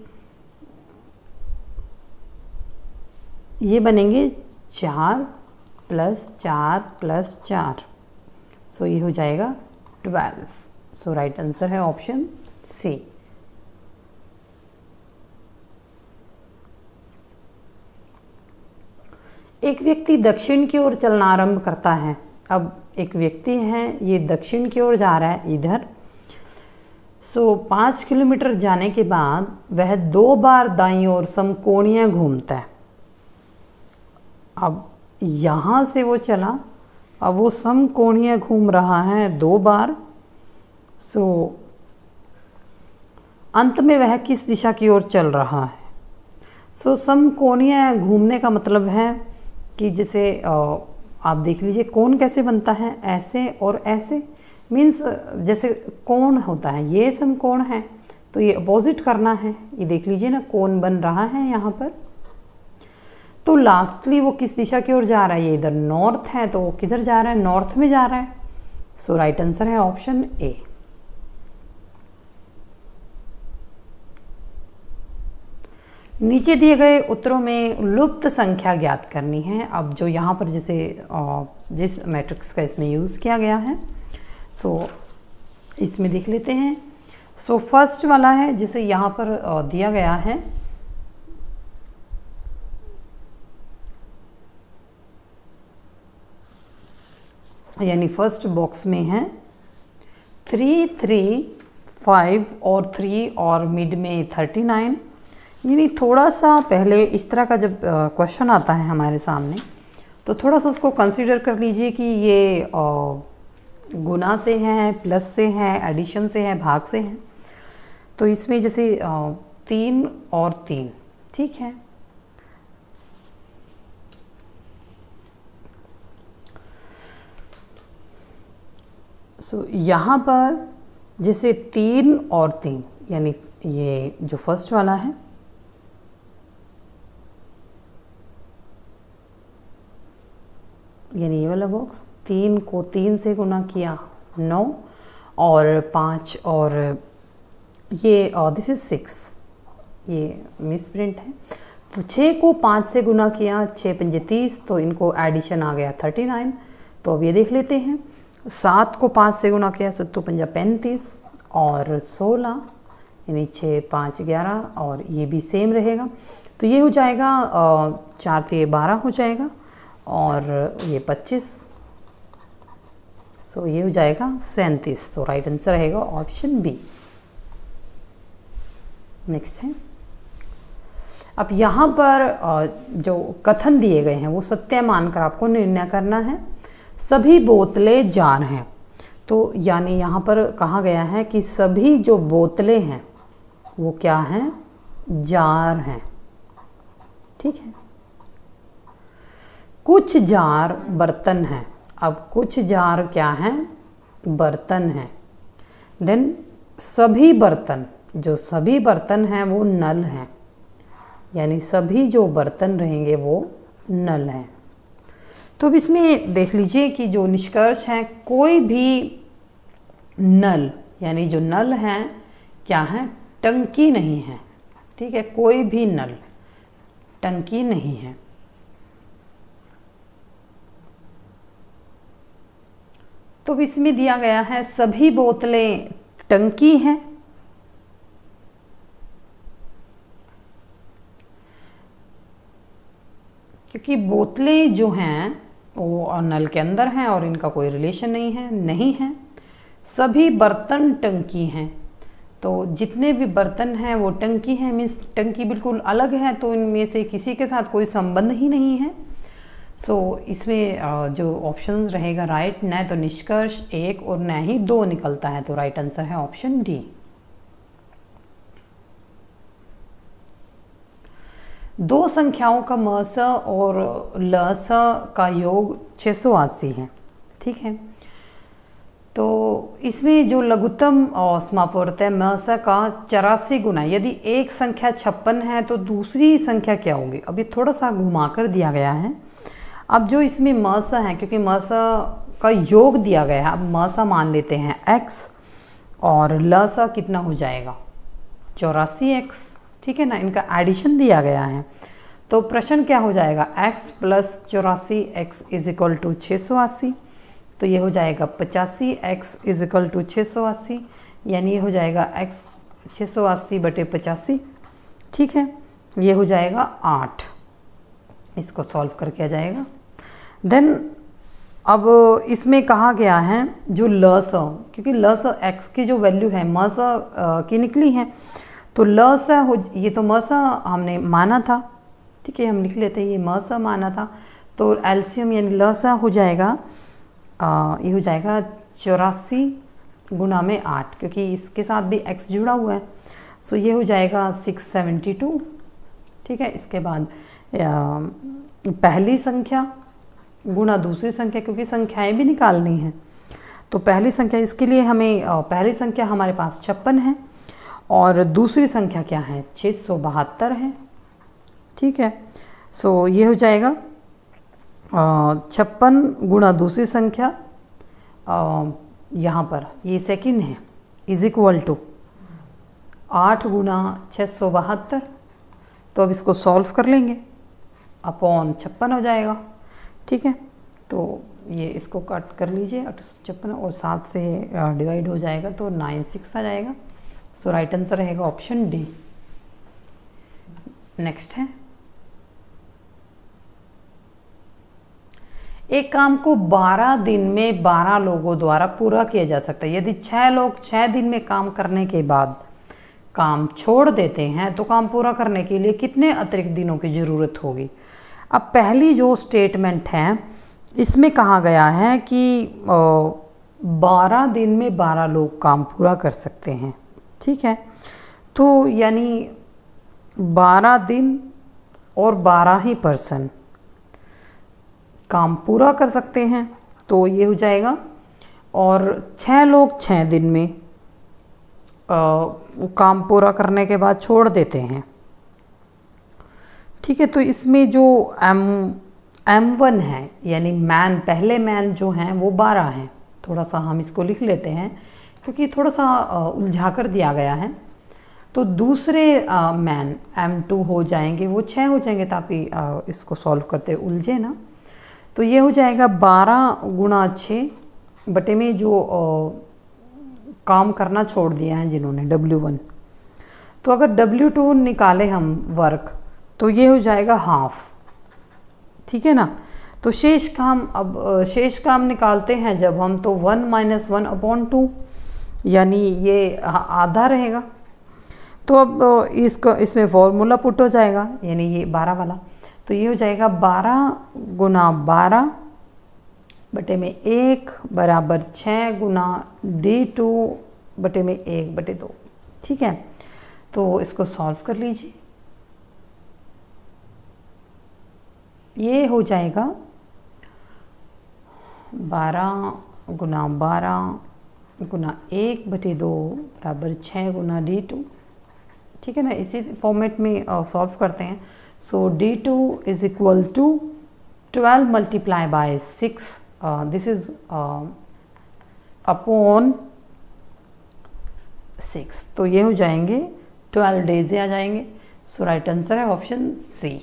ये बनेंगे 4 + 4 + 4। सो ये हो जाएगा 12। सो राइट आंसर है ऑप्शन सी। एक व्यक्ति दक्षिण की ओर चलना आरंभ करता है। अब एक व्यक्ति है, ये दक्षिण की ओर जा रहा है इधर। 5 किलोमीटर जाने के बाद वह 2 बार दाईं ओर समकोणीय घूमता है। अब यहाँ से वो चला, अब वो समकोणीय घूम रहा है 2 बार। अंत में वह किस दिशा की ओर चल रहा है? समकोणीय घूमने का मतलब है कि जैसे आप देख लीजिए कोण कैसे बनता है, ऐसे और ऐसे। मीन्स जैसे कोण होता है, ये समकोण है तो ये अपोजिट करना है। ये देख लीजिए ना, कोण बन रहा है यहाँ पर। तो लास्टली वो किस दिशा की ओर जा रहा है? ये इधर नॉर्थ है, तो वो किधर जा रहा है? नॉर्थ में जा रहा है। सो राइट आंसर है ऑप्शन ए। नीचे दिए गए उत्तरों में लुप्त संख्या ज्ञात करनी है। अब जो यहाँ पर जैसे जिस मैट्रिक्स का इसमें यूज़ किया गया है, इसमें देख लेते हैं। फर्स्ट वाला है जिसे यहाँ पर दिया गया है, यानी फर्स्ट बॉक्स में है 3, 3, 5 और 3 और मिड में 39। यानी थोड़ा सा पहले इस तरह का जब क्वेश्चन आता है हमारे सामने तो थोड़ा सा उसको कंसीडर कर लीजिए कि ये गुना से है, प्लस से है, एडिशन से है, भाग से है। तो इसमें जैसे 3 और 3, ठीक है। यहाँ पर जैसे 3 और 3, यानी ये जो फर्स्ट वाला है, यानी ये वाला बॉक्स, 3 को 3 से गुना किया 9 और 5 और ये दिस इज 6, ये मिस प्रिंट है। तो 6 को 5 से गुना किया, 6 पंजे 30, तो इनको एडिशन आ गया 39। तो अब ये देख लेते हैं, 7 को 5 से गुना किया, 7 पंजा 35 और 16, यानी 6, 5, 11 और ये भी सेम रहेगा। तो ये हो जाएगा 4 3 12 हो जाएगा और ये 25। ये हो जाएगा 37। राइट आंसर रहेगा ऑप्शन बी। नेक्स्ट है अब यहाँ पर जो कथन दिए गए हैं वो सत्य मानकर आपको निर्णय करना है। सभी बोतलें जार हैं, तो यानी यहाँ पर कहा गया है कि सभी जो बोतलें हैं वो क्या हैं, जार हैं। ठीक है। कुछ जार बर्तन हैं। अब कुछ जार क्या हैं, बर्तन हैं। देन सभी बर्तन, जो सभी बर्तन हैं वो नल हैं, यानी सभी जो बर्तन रहेंगे वो नल हैं। तो अब इसमें देख लीजिए कि जो निष्कर्ष है, कोई भी नल यानी जो नल हैं क्या है, टंकी नहीं है। ठीक है, कोई भी नल टंकी नहीं है। तो इसमें दिया गया है सभी बोतलें टंकी हैं। क्योंकि बोतलें जो हैं वो नल के अंदर हैं और इनका कोई रिलेशन नहीं है। सभी बर्तन टंकी हैं, तो जितने भी बर्तन हैं वो टंकी हैं, मीन्स टंकी बिल्कुल अलग है, तो इनमें से किसी के साथ कोई संबंध ही नहीं है। सो इसमें जो ऑप्शंस रहेगा राइट, न तो निष्कर्ष 1 और न ही 2 निकलता है, तो राइट आंसर है ऑप्शन डी। दो संख्याओं का मस और लस का योग 680 है। ठीक है, तो इसमें जो लघुत्तम समापवर्त है मस का 84 गुना, यदि एक संख्या 56 है तो दूसरी संख्या क्या होगी। अब ये थोड़ा सा घुमाकर दिया गया है। अब जो इसमें मस है, क्योंकि मस का योग दिया गया है, अब मस मान लेते हैं x और लस कितना हो जाएगा 84x। ठीक है ना, इनका एडिशन दिया गया है, तो प्रश्न क्या हो जाएगा, x plus 84x is equal to 680, तो ये हो जाएगा 85x इज इक्वल टू 680, यानी ये हो जाएगा x 680 बटे 85। ठीक है, ये हो जाएगा 8, इसको सॉल्व करके आ जाएगा। देन अब इसमें कहा गया है जो लस, क्योंकि लस x की जो वैल्यू है मस की निकली है, तो लस हो, ये तो मस हमने माना था। ठीक है, हम लिख लेते हैं ये मस माना था, तो एलसीएम यानी लस हो जाएगा, ये हो जाएगा 84 गुना में 8, क्योंकि इसके साथ भी x जुड़ा हुआ है, सो ये हो जाएगा 672। ठीक है, इसके बाद पहली संख्या गुना दूसरी संख्या, क्योंकि संख्याएं भी निकालनी है, तो पहली संख्या, इसके लिए हमें पहली संख्या हमारे पास 56 है और दूसरी संख्या क्या है 672 है। ठीक है, सो ये हो जाएगा 56 गुना दूसरी संख्या, यहाँ पर ये सेकंड है, इज इक्वल टू 8 गुना 672, तो अब इसको सॉल्व कर लेंगे, अपॉन 56 हो जाएगा। ठीक है, तो ये इसको कट कर लीजिए 56 और 7 से डिवाइड हो जाएगा तो 96 आ जाएगा। सो राइट आंसर रहेगा ऑप्शन डी। नेक्स्ट है, एक काम को 12 दिन में 12 लोगों द्वारा पूरा किया जा सकता है। यदि 6 लोग 6 दिन में काम करने के बाद काम छोड़ देते हैं तो काम पूरा करने के लिए कितने अतिरिक्त दिनों की ज़रूरत होगी। अब पहली जो स्टेटमेंट है इसमें कहा गया है कि 12 दिन में 12 लोग काम पूरा कर सकते हैं। ठीक है, तो यानी 12 दिन और 12 ही पर्सन काम पूरा कर सकते हैं, तो ये हो जाएगा, और 6 लोग 6 दिन में काम पूरा करने के बाद छोड़ देते हैं। ठीक है, तो इसमें जो M1 है यानी मैन, पहले मैन जो हैं वो 12 हैं। थोड़ा सा हम इसको लिख लेते हैं क्योंकि थोड़ा सा उलझा कर दिया गया है। तो दूसरे मैन M2 हो जाएंगे, वो 6 हो जाएंगे, ताकि इसको सॉल्व करते उलझे ना। तो ये हो जाएगा 12 गुना 6 बटे में जो काम करना छोड़ दिया है जिन्होंने W1, तो अगर W2 निकाले हम वर्क तो ये हो जाएगा हाफ। ठीक है ना, तो शेष काम, अब शेष काम निकालते हैं जब हम, तो 1 - 1/2 यानी ये आधा रहेगा। तो अब इसमें फॉर्मूला पुट हो जाएगा, यानी ये 12 वाला, तो ये हो जाएगा 12 गुना 12 बटे में 1 बराबर 6 गुना D2 बटे में 1 बटे 2। ठीक है, तो इसको सॉल्व कर लीजिए। ये हो जाएगा 12 गुना 12 गुना 1 बटे 2 बराबर 6 गुना D2। ठीक है ना, इसी फॉर्मेट में सॉल्व करते हैं। So D2 is equal to 12 multiply by 6, this is upon 6, तो ये हो जाएंगे 12 डेज आ जाएंगे। सो राइट आंसर है ऑप्शन सी।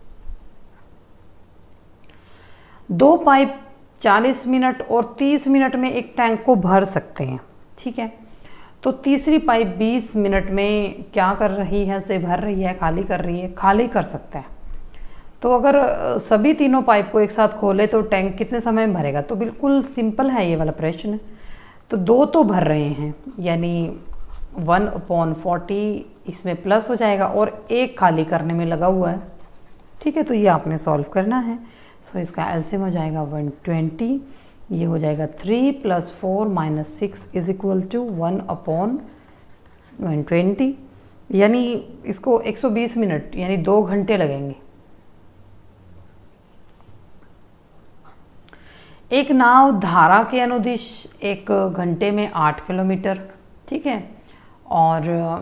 2 पाइप 40 मिनट और 30 मिनट में एक टैंक को भर सकते हैं। ठीक है, तो तीसरी पाइप 20 मिनट में क्या कर रही है, से भर रही है, खाली कर रही है, खाली कर सकता है। तो अगर सभी तीनों पाइप को एक साथ खोले तो टैंक कितने समय में भरेगा? तो बिल्कुल सिंपल है ये वाला प्रश्न। तो 2 तो भर रहे हैं, यानी 1/40 इसमें प्लस हो जाएगा और 1 खाली करने में लगा हुआ है। ठीक है, तो ये आपने सॉल्व करना है। सो इसका एलसीएम हो जाएगा 120, ये हो जाएगा 3 + 4 - 6 इज इक्वल टू 1/120, यानी इसको 120 मिनट यानी 2 घंटे लगेंगे। एक नाव धारा के अनुदिश 1 घंटे में 8 किलोमीटर, ठीक है, और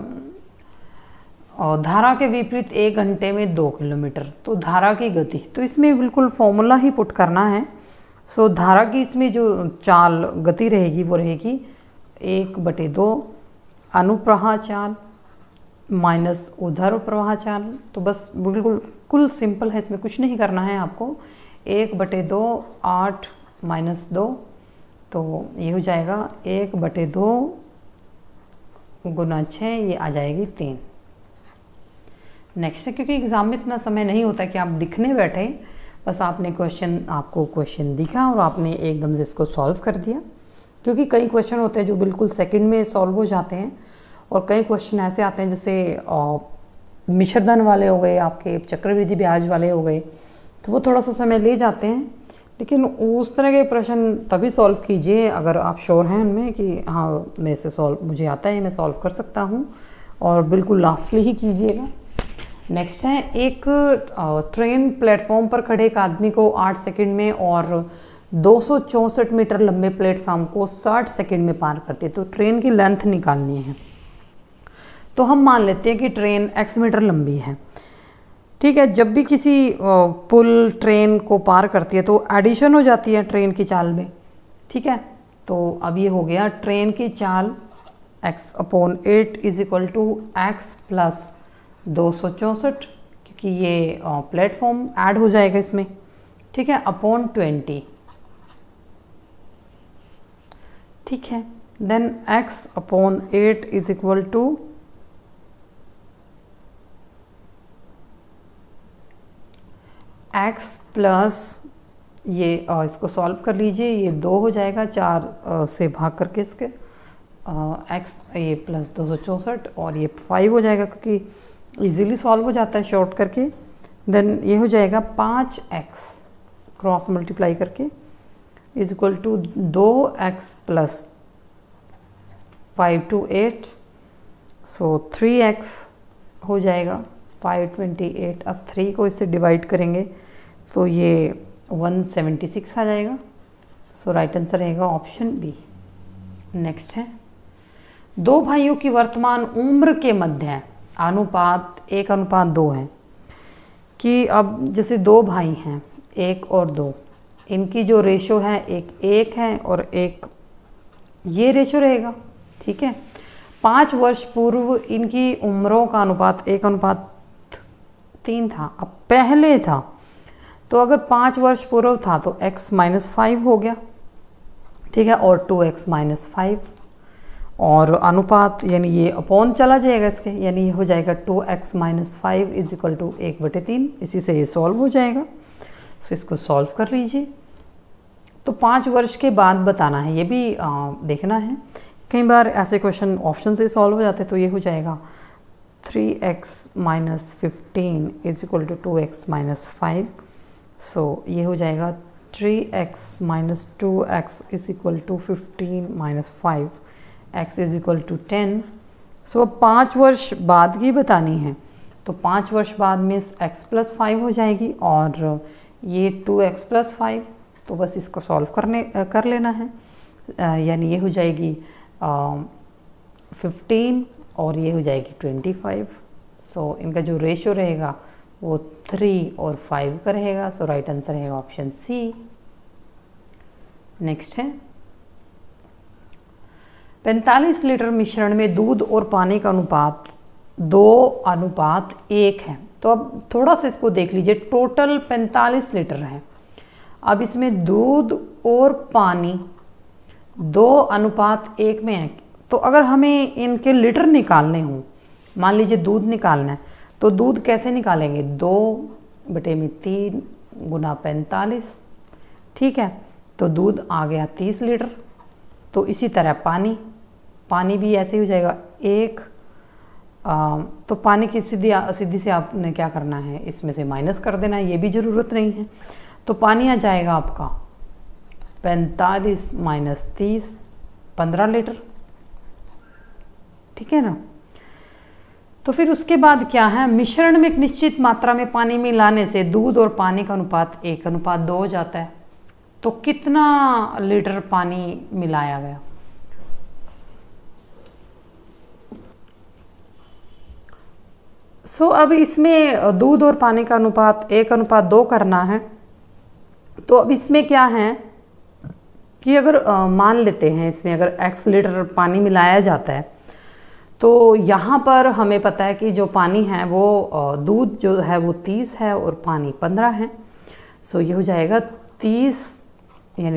धारा के विपरीत 1 घंटे में 2 किलोमीटर। तो धारा की गति, तो इसमें बिल्कुल फॉर्मूला ही पुट करना है। सो धारा की इसमें जो चाल गति रहेगी वो रहेगी 1/2 अनुप्रवाह चाल माइनस ऊर्ध्व प्रवाह चाल। तो बस बिल्कुल सिंपल है, इसमें कुछ नहीं करना है आपको। 1/2 8 - 2, तो ये हो जाएगा 1/2 गुना 6, ये आ जाएगी 3। नेक्स्ट है, क्योंकि एग्ज़ाम में इतना समय नहीं होता कि आप दिखने बैठे, बस आपने आपको क्वेश्चन दिखा और आपने एकदम से इसको सॉल्व कर दिया। क्योंकि कई क्वेश्चन होते हैं जो बिल्कुल सेकंड में सॉल्व हो जाते हैं, और कई क्वेश्चन ऐसे आते हैं जैसे मिश्रधन वाले हो गए, आपके चक्रवृद्धि ब्याज वाले हो गए, तो वो थोड़ा सा समय ले जाते हैं। लेकिन उस तरह के प्रश्न तभी सॉल्व कीजिए अगर आप श्योर हैं उनमें कि हाँ मैं इसे मुझे आता है, मैं सॉल्व कर सकता हूँ, और बिल्कुल लास्टली ही कीजिएगा। नेक्स्ट है, एक ट्रेन प्लेटफॉर्म पर खड़े एक आदमी को 8 सेकंड में और 264 मीटर लंबे प्लेटफॉर्म को 60 सेकंड में पार करती है। तो ट्रेन की लेंथ निकालनी है। तो हम मान लेते हैं कि ट्रेन x मीटर लंबी है। ठीक है, जब भी किसी पुल ट्रेन को पार करती है तो एडिशन हो जाती है ट्रेन की चाल में। ठीक है, तो अब ये हो गया ट्रेन की चाल x/8 is equal to x + 264, क्योंकि ये प्लेटफॉर्म ऐड हो जाएगा इसमें। ठीक है, अपॉन 20। ठीक है, then x/8 is equal to x plus ये इसको सॉल्व कर लीजिए, ये 2 हो जाएगा 4 से भाग करके इसके x ये प्लस 264 और ये 5 हो जाएगा, क्योंकि इजीली सॉल्व हो जाता है शॉर्ट करके। देन ये हो जाएगा 5x क्रॉस मल्टीप्लाई करके is equal to 2x + 5 × 8, so 3x हो जाएगा 528। अब 3 को इससे डिवाइड करेंगे तो ये 176 आ जाएगा। सो राइट आंसर रहेगा ऑप्शन बी। नेक्स्ट है, 2 भाइयों की वर्तमान उम्र के मध्य अनुपात 1:2 है। कि अब जैसे 2 भाई हैं 1 और 2, इनकी जो रेशो है एक 1 है और एक ये रेशो रहेगा। ठीक है, 5 वर्ष पूर्व इनकी उम्रों का अनुपात 1:3 था, अब पहले था। तो अगर 5 वर्ष पूर्व था तो x - 5 हो गया। ठीक है, और 2x - 5 और अनुपात यानी ये अपॉन चला जाएगा इसके, यानी ये हो जाएगा 2x - 5 इज इक्वल टू 1/3। इसी से ये सॉल्व हो जाएगा। सो इसको सॉल्व कर लीजिए। तो 5 वर्ष के बाद बताना है, ये भी देखना है। कई बार ऐसे क्वेश्चन ऑप्शन से सॉल्व हो जाते हैं। तो ये हो जाएगा 3x minus 15 is equal to 2x minus 5। So ये हो जाएगा 3x minus 2x is equal to 15 minus 5, x is equal to 10। So अब 5 वर्ष बाद की बतानी है, तो 5 वर्ष बाद में x प्लस 5 हो जाएगी और ये 2x प्लस 5, तो बस इसको सॉल्व कर लेना है। यानी ये हो जाएगी 15 और ये हो जाएगी 25। सो इनका जो रेशियो रहेगा वो 3 और 5 का रहेगा। सो राइट आंसर है ऑप्शन सी। नेक्स्ट है 45 लीटर मिश्रण में दूध और पानी का अनुपात 2:1 है। तो अब थोड़ा सा इसको देख लीजिए, टोटल 45 लीटर है। अब इसमें दूध और पानी 2:1 में है, तो अगर हमें इनके लीटर निकालने हों, मान लीजिए दूध निकालना है, तो दूध कैसे निकालेंगे? 2/3 गुना 45, ठीक है। तो दूध आ गया 30 लीटर। तो इसी तरह पानी भी ऐसे ही हो जाएगा 1। तो पानी की सीधी से आपने क्या करना है, इसमें से माइनस कर देना है, ये भी ज़रूरत नहीं है। तो पानी आ जाएगा आपका 45 माइनस 30, 15 लीटर, ठीक है ना। तो फिर उसके बाद क्या है, मिश्रण में एक निश्चित मात्रा में पानी मिलाने से दूध और पानी का अनुपात 1:2 हो जाता है। तो कितना लीटर पानी मिलाया गया? सो अब इसमें दूध और पानी का अनुपात 1:2 करना है। तो अब इसमें क्या है कि अगर मान लेते हैं इसमें अगर x लीटर पानी मिलाया जाता है, तो यहाँ पर हमें पता है कि जो पानी है वो दूध जो है वो 30 है और पानी 15 है। सो ये हो जाएगा 30 यानी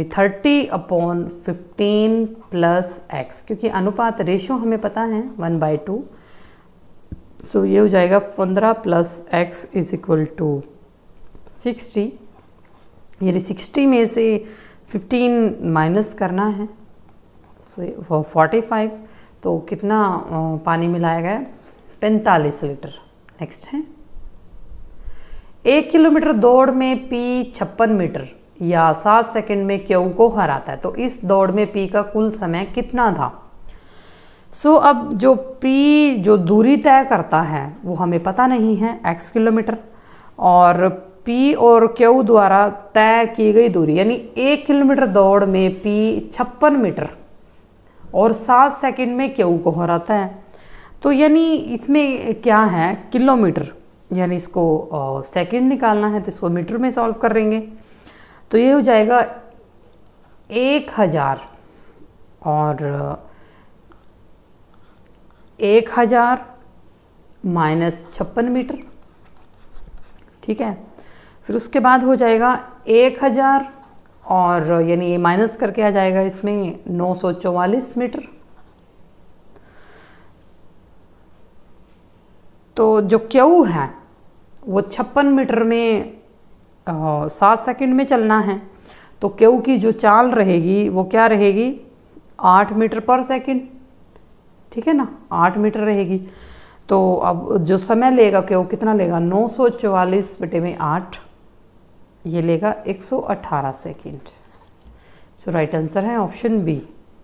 30/15 प्लस x, क्योंकि अनुपात रेशो हमें पता है 1/2। सो ये हो जाएगा 15 plus x is equal to 60। यानी 60 में से 15 माइनस करना है, सो 45। तो कितना पानी मिलाया गया? 45 लीटर। नेक्स्ट है 1 किलोमीटर दौड़ में P 56 मीटर या 7 सेकंड में Q को हराता है। तो इस दौड़ में P का कुल समय कितना था? सो अब जो P जो दूरी तय करता है वो हमें पता नहीं है, x किलोमीटर, और P और Q द्वारा तय की गई दूरी यानी 1 किलोमीटर दौड़ में P 56 मीटर और 7 सेकंड में Q को हराता है। तो यानी इसमें क्या है, किलोमीटर, यानी इसको सेकंड निकालना है तो इसको मीटर में सॉल्व करेंगे। तो ये हो जाएगा 1000 और 1000 माइनस 56 मीटर, ठीक है। फिर उसके बाद हो जाएगा 1000 और यानी ये माइनस करके आ जाएगा इसमें 944 मीटर। तो जो Q है वो 56 मीटर में 7 सेकंड में चलना है। तो Q की जो चाल रहेगी वो क्या रहेगी? 8 मीटर पर सेकंड, ठीक है ना, 8 मीटर रहेगी। तो अब जो समय लेगा Q कितना लेगा? 944/8, ये लेगा 118 सेकंड। सो राइट आंसर है ऑप्शन बी।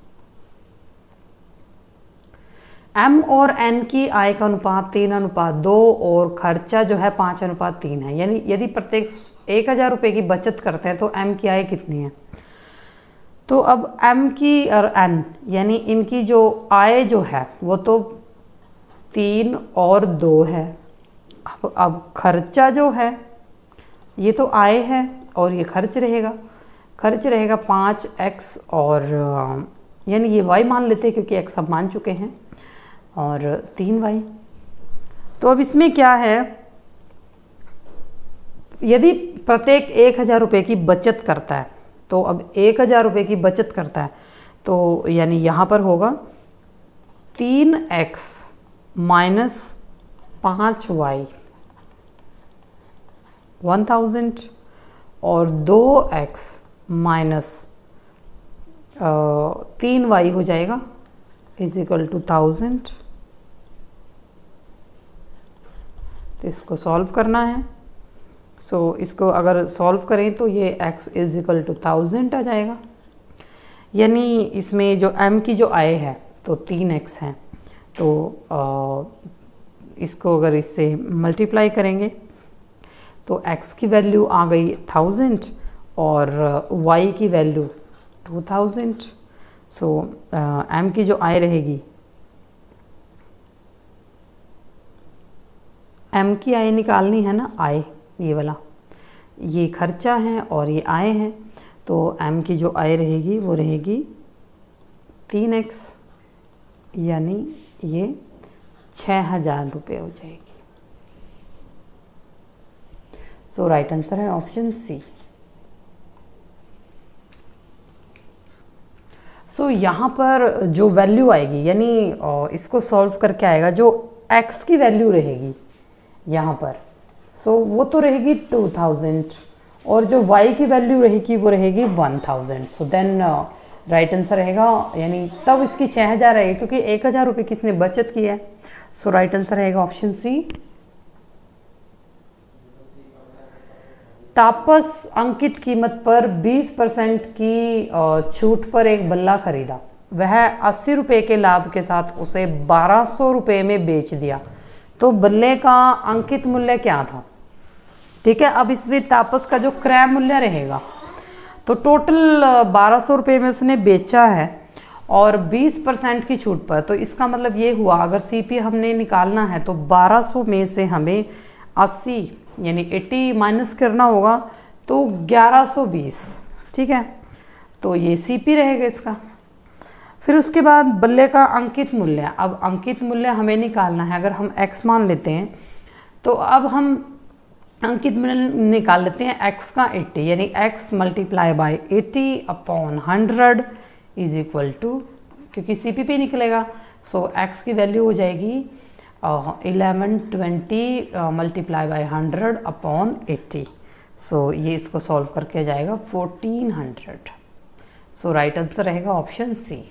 M और N की आय का अनुपात 3:2 और खर्चा जो है 5:3 है। यानी यदि प्रत्येक 1000 रुपये की बचत करते हैं तो M की आय कितनी है? तो अब M की और N यानी इनकी जो आय जो है वो तो 3 और 2 है। अब खर्चा जो है ये तो आय है और ये खर्च रहेगा 5x और यानी ये y मान लेते हैं क्योंकि x हम मान चुके हैं, और 3y। तो अब इसमें क्या है, यदि प्रत्येक 1000 रुपये की बचत करता है, तो अब 1000 रुपये की बचत करता है तो यानी यहाँ पर होगा 3x माइनस 5y 1000 और 2x माइनस 3y हो जाएगा इज इक्वल टू 1000। तो इसको सॉल्व करना है। सो इसको अगर सॉल्व करें तो ये x इज इक्वल टू 1000 आ जाएगा, यानी इसमें जो m की जो आय है तो 3x है, तो इसको अगर इससे मल्टीप्लाई करेंगे तो x की वैल्यू आ गई 1000 और y की वैल्यू 2000। सो m की जो आय रहेगी, m की आय निकालनी है ना, आय ये वाला, ये खर्चा है और ये आय है, तो m की जो आय रहेगी वो रहेगी 3x, यानी ये 6000 रुपये हो जाएगी। सो राइट आंसर है ऑप्शन सी। सो यहाँ पर जो वैल्यू आएगी, यानी इसको सॉल्व करके आएगा जो x की वैल्यू रहेगी यहाँ पर, सो वो तो रहेगी 2000 और जो y की वैल्यू रहेगी वो रहेगी 1000। सो देन राइट आंसर रहेगा, यानी तब इसकी 6000 रहेगी क्योंकि 1000 रुपये किसने बचत किया है। सो राइट आंसर रहेगा ऑप्शन सी। तापस अंकित कीमत पर 20% की छूट पर एक बल्ला खरीदा, वह 80 रुपये के लाभ के साथ उसे 1200 रुपये में बेच दिया, तो बल्ले का अंकित मूल्य क्या था। ठीक है, अब इसमें तापस का जो क्रय मूल्य रहेगा, तो टोटल 1200 रुपये में उसने बेचा है और 20% की छूट पर, तो इसका मतलब ये हुआ अगर CP हमने निकालना है तो 1200 में से हमें 80 यानी 80 माइनस करना होगा, तो 1120। ठीक है, तो ये CP रहेगा इसका। फिर उसके बाद बल्ले का अंकित मूल्य, अब अंकित मूल्य हमें निकालना है। अगर हम x मान लेते हैं तो अब हम अंकित मूल्य निकाल लेते हैं x का 80, यानी x multiply by 80 upon 100 is equal to, क्योंकि CP निकलेगा, सो x की वैल्यू हो जाएगी 1120 मल्टीप्लाई बाई 100 अपॉन 80। सो ये इसको सॉल्व करके आ जाएगा 1400। सो राइट आंसर रहेगा ऑप्शन सी।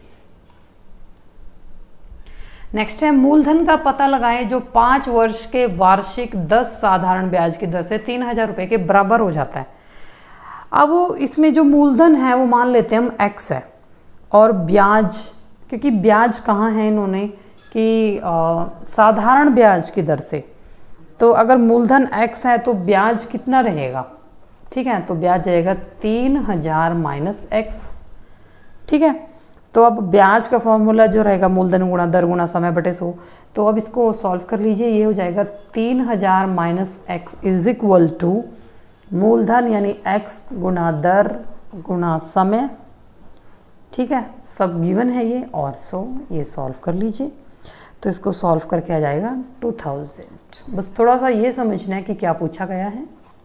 नेक्स्ट है मूलधन का पता लगाएं जो 5 वर्ष के वार्षिक 10 साधारण ब्याज की दर से 3000 रुपये के बराबर हो जाता है। अब इसमें जो मूलधन है वो मान लेते हैं हम x है, और ब्याज, क्योंकि ब्याज कहाँ है इन्होंने कि साधारण ब्याज की दर से, तो अगर मूलधन x है तो ब्याज कितना रहेगा। ठीक है, तो ब्याज जाएगा 3000 माइनस x। ठीक है, तो अब ब्याज का फॉर्मूला जो रहेगा मूलधन गुणा दर गुणा समय बटे 100, तो अब इसको सॉल्व कर लीजिए, ये हो जाएगा 3000 minus x is equal to मूलधन यानी x गुणा दर गुणा समय। ठीक है, सब गिवन है ये, और 100, ये सॉल्व कर लीजिए, तो इसको सॉल्व करके आ जाएगा 2000। बस थोड़ा सा ये समझना है कि क्या पूछा गया है।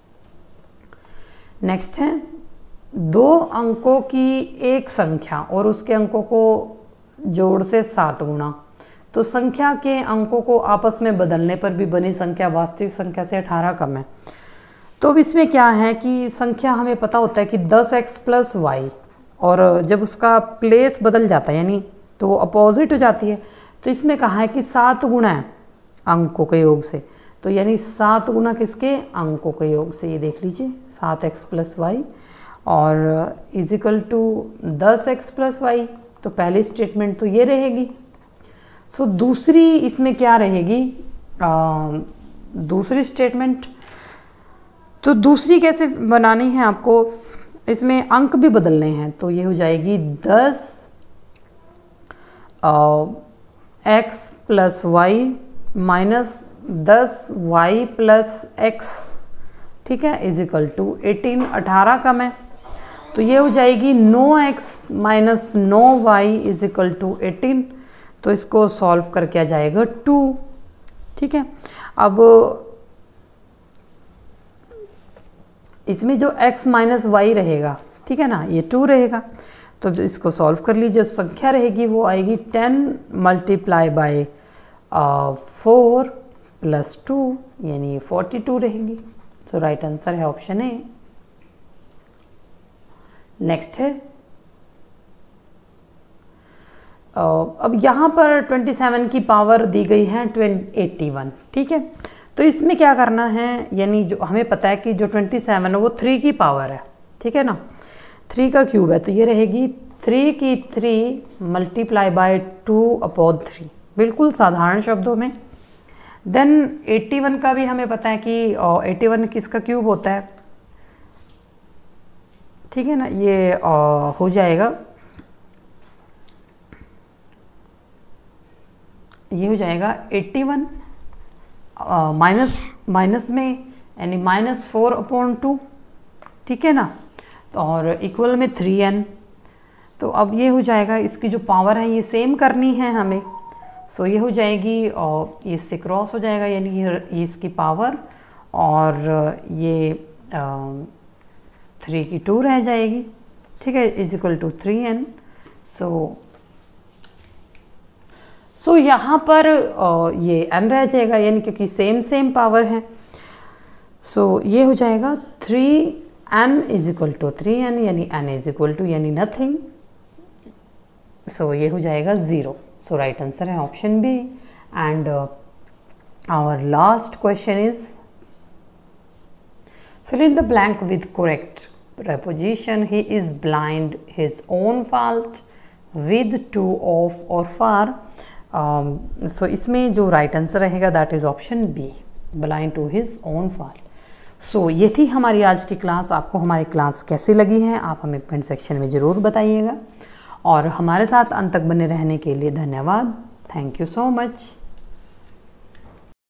नेक्स्ट है 2 अंकों की एक संख्या और उसके अंकों को जोड़ से 7 गुना, तो संख्या के अंकों को आपस में बदलने पर भी बनी संख्या वास्तविक संख्या से 18 कम है। तो अब इसमें क्या है कि संख्या हमें पता होता है कि 10x प्लस वाई, और जब उसका प्लेस बदल जाता है यानी तो वो अपोजिट हो जाती है, तो इसमें कहा है कि 7 गुना है अंकों के योग से, तो यानी 7 गुना किसके, अंकों के योग से। ये देख लीजिए 7x प्लस वाई और is equal to 10x plus y, तो पहली स्टेटमेंट तो ये रहेगी। सो दूसरी इसमें क्या रहेगी, दूसरी स्टेटमेंट, तो दूसरी कैसे बनानी है आपको, इसमें अंक भी बदलने हैं, तो ये हो जाएगी 10 x plus y minus 10y plus x। ठीक है, इज इक्वल टू 18, 18 कम है, तो ये हो जाएगी 9x minus 9y is equal to 18, तो इसको सॉल्व करके आ जाएगा 2। ठीक है, अब इसमें जो x माइनस वाई रहेगा, ठीक है ना, ये 2 रहेगा, तो इसको सॉल्व कर लीजिए, संख्या रहेगी वो आएगी 10 मल्टीप्लाई बाय 4 प्लस 2 यानी 42 रहेगी। सो राइट आंसर है ऑप्शन ए। नेक्स्ट है अब यहाँ पर 27 की पावर दी गई है 81। ठीक है, तो इसमें क्या करना है, यानी जो हमें पता है कि जो 27 है वो 3 की पावर है, ठीक है ना, 3 का क्यूब है, तो ये रहेगी 3 की 3 मल्टीप्लाई बाय 2/3, बिल्कुल साधारण शब्दों में। देन 81 का भी हमें पता है कि 81 किसका क्यूब होता है, ठीक है ना, ये हो जाएगा, ये हो जाएगा 81 माइनस में यानी -4/2, ठीक है ना, तो और इक्वल में 3n। तो अब ये हो जाएगा, इसकी जो पावर है ये सेम करनी है हमें, सो ये हो जाएगी और ये इससे क्रॉस हो जाएगा, यानी ये इसकी पावर और ये 3 की 2 रह जाएगी, ठीक है, इज इक्वल टू 3n। सो यहाँ पर ये n रह जाएगा, यानी क्योंकि सेम पावर है, सो ये हो जाएगा 3n is equal to 3n, यानी n इज इक्वल टू यानी नथिंग, सो ये हो जाएगा 0। सो राइट आंसर है option B. And our last question is fill in the blank with correct preposition. He is blind, his own fault, with, to, of और for. So इसमें जो right answer रहेगा that is option B, blind to his own fault. So ये थी हमारी आज की class. आपको हमारी क्लास कैसी लगी है आप हमें कमेंट सेक्शन में ज़रूर बताइएगा, और हमारे साथ अंत तक बने रहने के लिए धन्यवाद। Thank you so much.